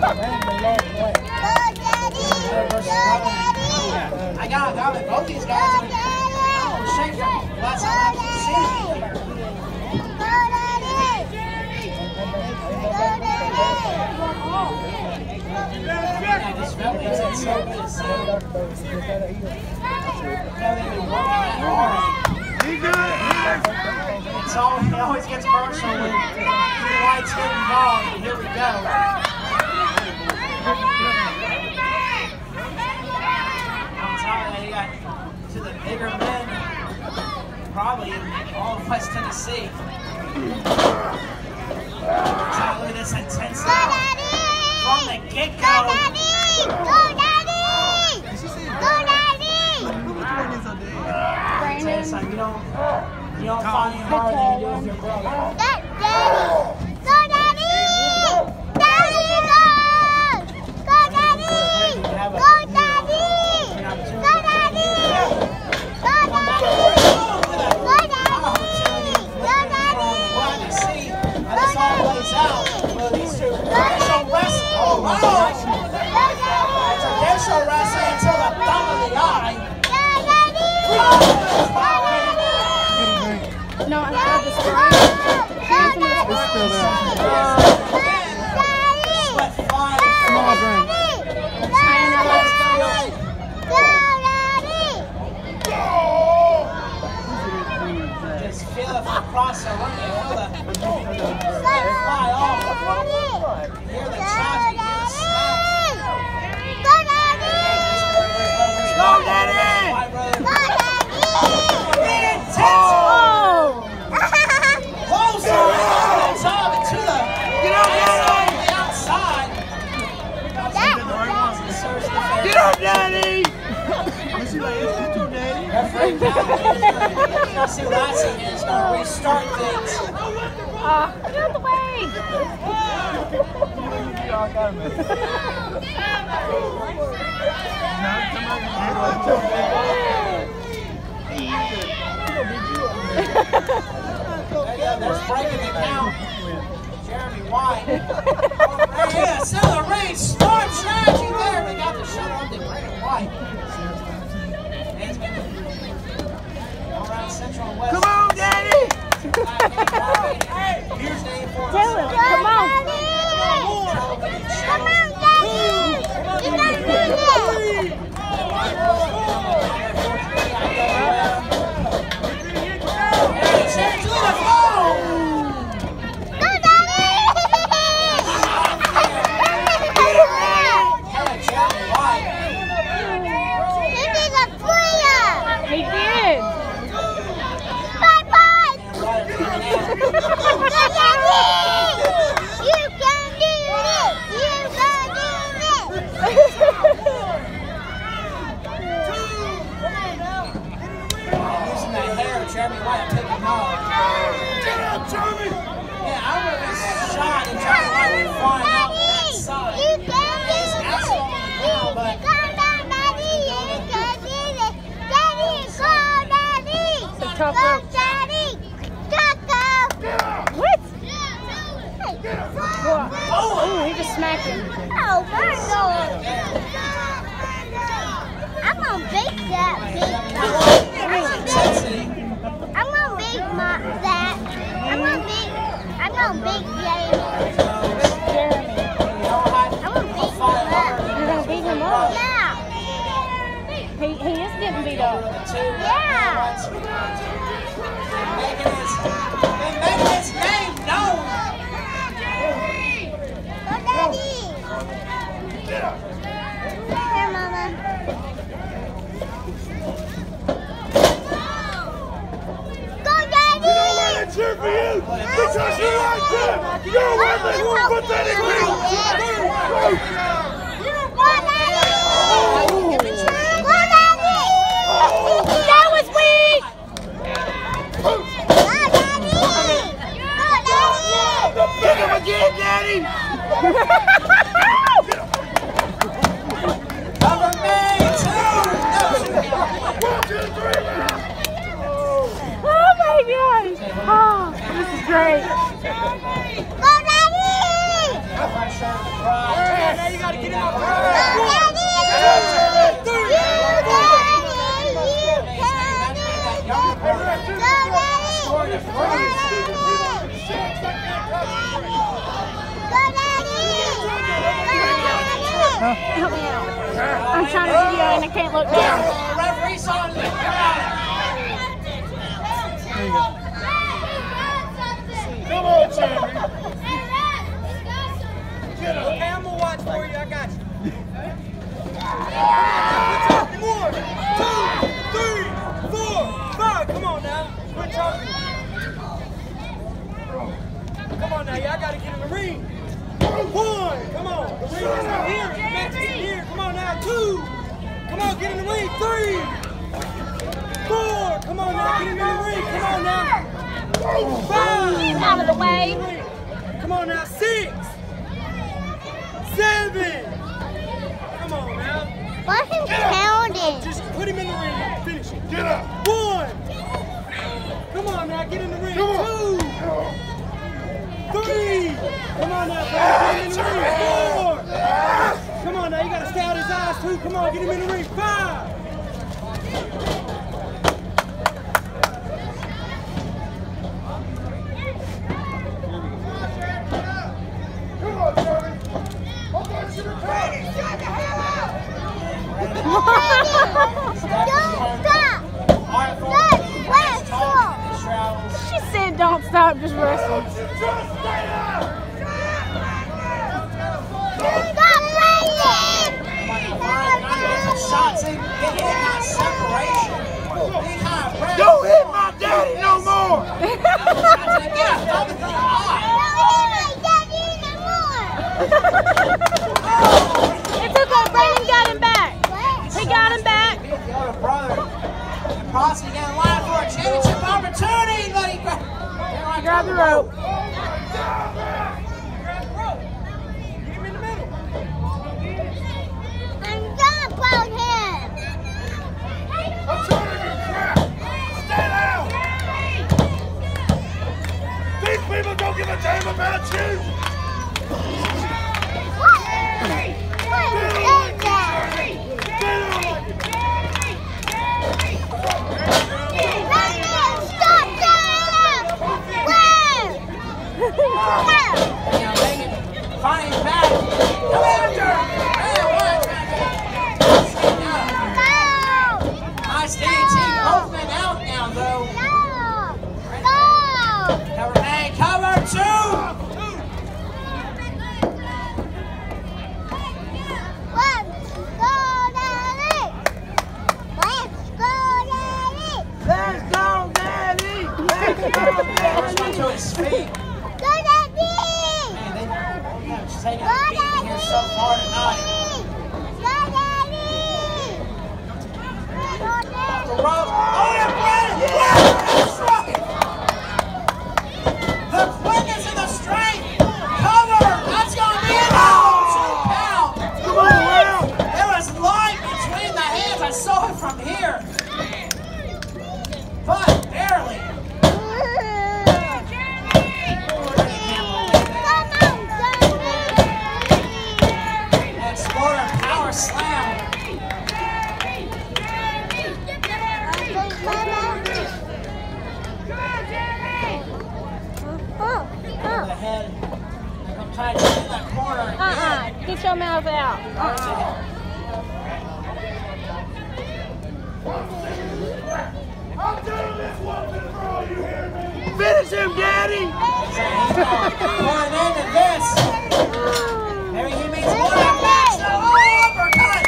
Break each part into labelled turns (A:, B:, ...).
A: I got it. Both these guys are shaking. Last time I've seen it. This family's in so good at seeing. He always gets personal when the lights get involved. And here we go. On top of that, he got to the bigger men, probably in all of West Tennessee. Look at this intensity from the get-go.
B: Go, Daddy! Go, Daddy!
A: You don't find it harder than you do with your brother.
B: Daddy! Go, Daddy! Daddy, go! Go, Daddy! Go, Daddy! Go, Daddy! Go, Daddy! Go, Daddy! Go, Daddy!
A: See how this all plays out. Well, these two traditional wrestling. Oh, wow! Traditional wrestling until the thumb of the eye.
C: No, I have the story.
A: Small drink. Just feel it across the ring. Feel the fly off. Hear the chops, you hear the snaps. Go, Daddy!
D: Get up, Daddy!
A: See, Lassie is going to restart things.
C: Get out the way!
A: There's breaking the count. Jeremy White. Yeah, Cilla Reed, smart strategy there. We got the shut on to Brandon White. All right, Central and West.
D: Come on, Daddy!
A: Here's Dave for
C: Tell him, come on!
B: Come on, Daddy! You gotta do it!
C: He did!
B: Bye-bye! You can do it! You can do it!
A: Using that hair, Jeremy White picking up.
D: Get up, Jeremy!
A: Yeah, I remember this shot and Jeremy White went flying out that side.
B: You can do
A: His asshole on the ground, but
C: Tough
B: go,
C: rope.
B: Daddy! Taco!
C: What?
B: Hey!
C: Oh, he just smacked him.
B: Oh, Virgo! I'm gonna bake that
A: intensity.
B: I'm gonna bake that. I'm gonna bake
C: Jeremy.
B: I'm gonna bake him up.
C: You're going to beat him up?
B: Yeah!
C: He is getting beat up.
B: Yeah!
A: Making his name known.
B: Go, Daddy! Here, Mama. Go, Daddy!
D: You know why they cheer for you? Because you like them! You're one of the more pathetic people!
C: That was weak!
D: Pick him again, Daddy!
A: Cover me, two!
D: 1, 2, 3, now!
C: Oh my gosh! Oh, this is great.
B: Go, Daddy!
C: Help me out. I'm trying to video and I can't look down.
A: Referee saw him.
C: There you go.
D: Come on, Jermey.
E: Okay, I'm gonna watch for you. I got you. 1, 2, 3, 4, 5. Come on now. Quit talking. Come on now. Y'all gotta get in the ring. 1. Come on. The ring is in here. The match is in here. Come on now. 2. Come on. Get in the ring. 3. 4. Come on now. Get in the ring. Come on now. 5.
C: Out of the way.
E: Come on now. 6. 7. Come on now.
B: What's him counting?
E: Just put him in the ring and finish it.
D: Get up.
E: 1. Come on now, get in the ring.
D: Come on.
E: 2. 3. Come on now, get him in the ring. 4. Come on now, you gotta stay out his eyes too. Come on, get him in the ring. 5.
D: Come on, Jermey. I thought you were crazy. Shut the hell up.
C: She said don't stop, just wrestle.
D: Just stay up.
B: Stop playing!
A: Shots in, get that separation.
D: Don't hit my daddy no more.
A: Get a thumb in the eye.
C: It took off. Brandon got him back. He got him back.
A: The other brother. And possibly get in line for a championship opportunity, but he
C: Grab the rope.
E: Get him in the middle.
B: I'm done about him.
D: I'm trying to get crap. Stay down. These people don't give a damn about you.
B: What is that? Stop that! Where?
A: find him back. Come after him. Nice DT. Both men out now, though. Cover A, cover 2. First one to his feet. She's taking a beating here so far tonight. Off the rope. Oh, yeah, Brandon! That's right! The quickness and the strength. Cover! That's going to be it. Oh, 2 count.
D: Come on, Will.
A: There was light between the hands. I saw it from here. But barely. Exploder power slam. The head. I'm trying to get in that corner.
C: Get your mouth out.
D: I'm doing this once and for all, you hear me?
E: Finish him, Daddy!
A: Going into this. Maybe he means one up next. Oh, uppercut!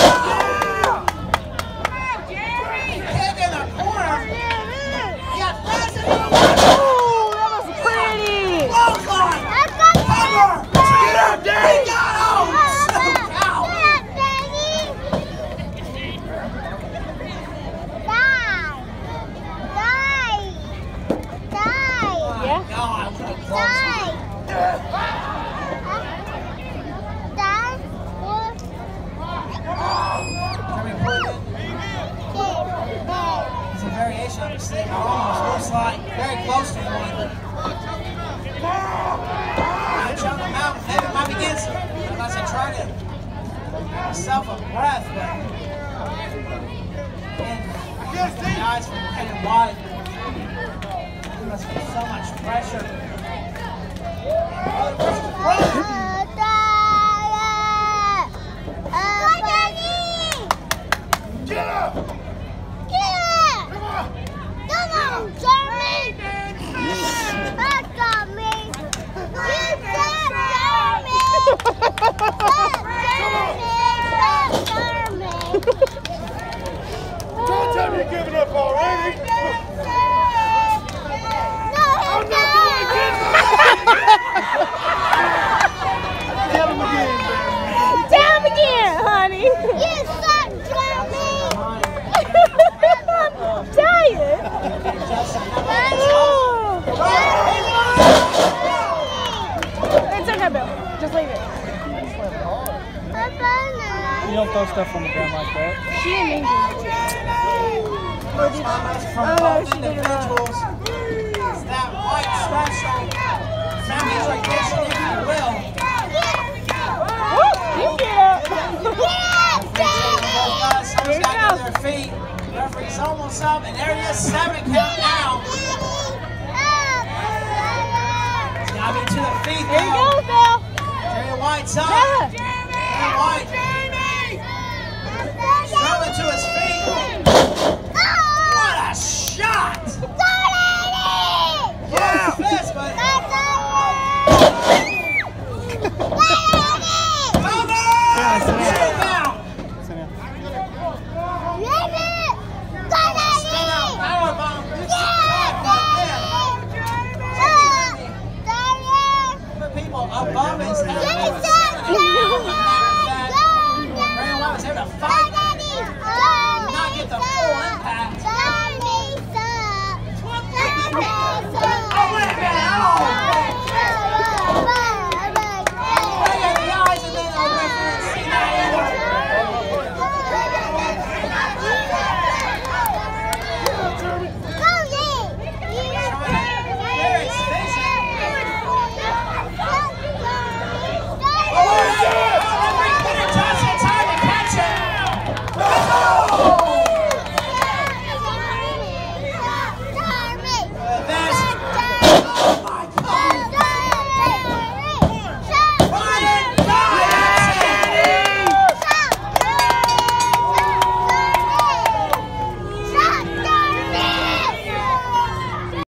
A: Kick in the corner. He got fast into the one.
C: Ooh, that was pretty.
A: Close line. Cover.
D: Get out, Daddy!
A: He got out. So out.
C: Yeah.
A: God, what a close one. Jermey put it in. It's a variation of the same. Almost looks like very close to one. Choke him out. Maybe it might be Gibson. Unless I try to give myself a breath, but again, the eyes from hanging wide. There must be so much pressure.
D: Get up!
B: Come on, Jermey! That got me! You said Jermey!
D: Don't tell me you're giving up already!
B: No,
D: I'm not going to get up! Tell him again, man.
C: Tell him again, honey.
B: You suck, Jermey!
C: I'm tired. It's okay, Bill. Just leave it.
F: You don't throw stuff on the ground like that.
C: She didn't mean to.
A: From both individuals is that white special family tradition, if you will.
C: You get up.
A: Both guys, someone's got to get their feet. Referee's almost up, and there it is, 7 count now. It's got to be to the feet,
C: There you
A: though.
C: go, Bill.
A: Jerry White's up.
C: Yeah.
A: Jerry White.